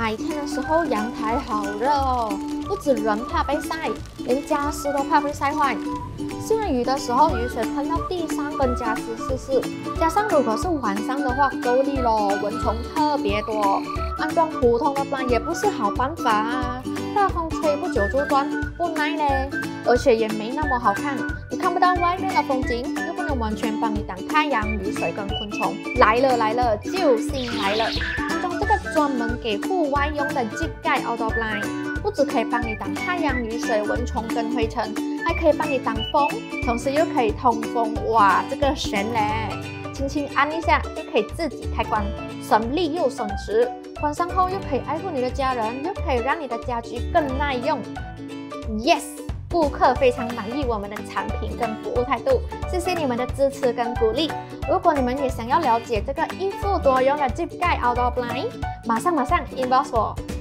白天的时候阳台好热哦，不止人怕被晒，连家私都怕被晒坏。下雨的时候，雨水喷到地上跟家私试试，加上如果是晚上的话，够力咯，蚊虫特别多。安装普通的 blind 也不是好办法啊，大风吹不久就断，不耐嘞，而且也没那么好看，你看不到外面的风景，又不能完全帮你挡太阳、雨水跟昆虫。来了，救星来了！安装这个专门给户外用的 Zip Guide Outdoor Blind， 不只可以帮你挡太阳、雨水、蚊虫跟灰尘，还可以帮你挡风，同时又可以通风。哇，这个神嘞！轻轻按一下就可以自己开关，省力又省时。关上后又可以爱护你的家人，又可以让你的家居更耐用。Yes， 顾客非常满意我们的产品跟服务态度，谢谢你们的支持跟鼓励。如果你们也想要了解这个一夫多用的 Zip Guide Outdoor Blind，马上 inbox 我。